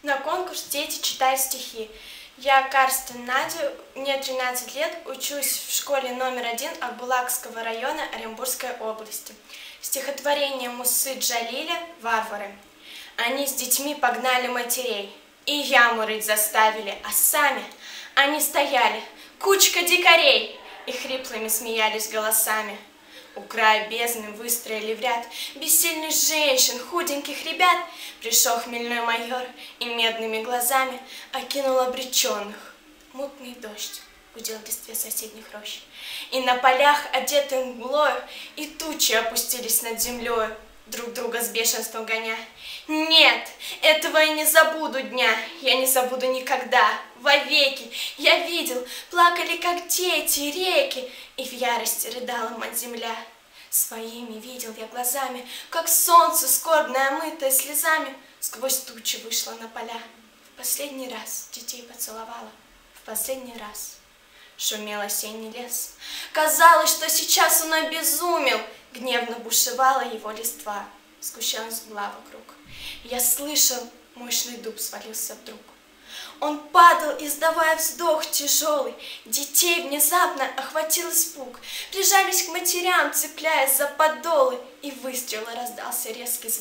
На конкурс «Дети читают стихи». Я Карстен Надя, мне 13 лет, учусь в школе номер 1 Акбулакского района Оренбургской области. Стихотворение Мусы Джалиля «Варвары». Они с детьми погнали матерей, и яму рыть заставили, а сами они стояли, кучка дикарей, и хриплыми смеялись голосами. У края бездны выстроили в ряд бессильных женщин, худеньких ребят. Пришел хмельной майор и медными глазами окинул обреченных. Мутный дождь гудел в листве соседних рощ. И на полях, одетых мглою, и тучи опустились над землею, друг друга с бешенством гоня. Нет, этого я не забуду дня, я не забуду никогда, вовеки. Я видел, плакали, как дети, реки, и в ярости рыдала мать земля. Своими видел я глазами, как солнце, скорбное, омытое слезами, сквозь тучи вышло на поля. В последний раз детей поцеловала, в последний раз шумел осенний лес. Казалось, что сейчас он обезумел, гневно бушевала его листва, сгущалась мгла вокруг. Я слышал, мощный дуб свалился вдруг. Он падал, издавая вздох тяжелый. Детей внезапно охватил испуг. Прижались к матерям, цепляясь за подолы, и выстрел раздался резкий звук.